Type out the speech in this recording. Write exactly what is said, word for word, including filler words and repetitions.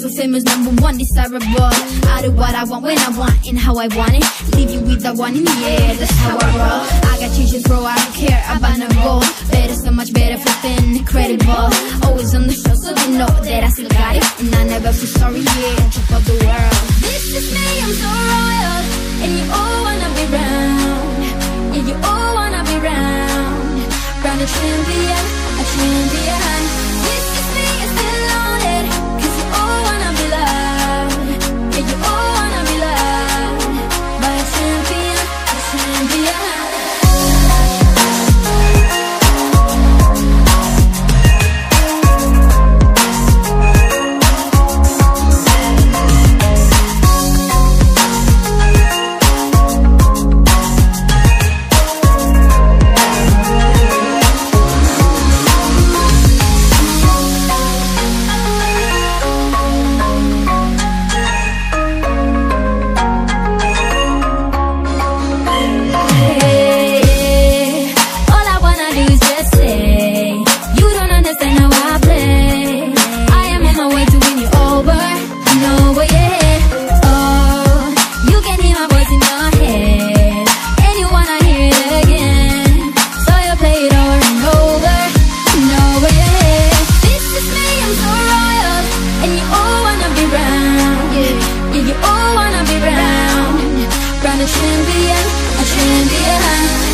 so famous, number one desirable. I do what I want when I want and how I want it. Leave you with the one in the air, that's how I roll. I got changes, bro, I don't care about no goal. Better, so much better, flipping incredible. Always on the show, so they know that I still got it. And I never feel sorry, yeah, top of the world. This is me, I'm so royal, and you all wanna be round. Yeah, you all wanna be round. Round a champion, a champion. This is me, I'm still on it, cause you all wanna be loved. Yeah, you all wanna be loved by a champion, a champion. A champion, a champion.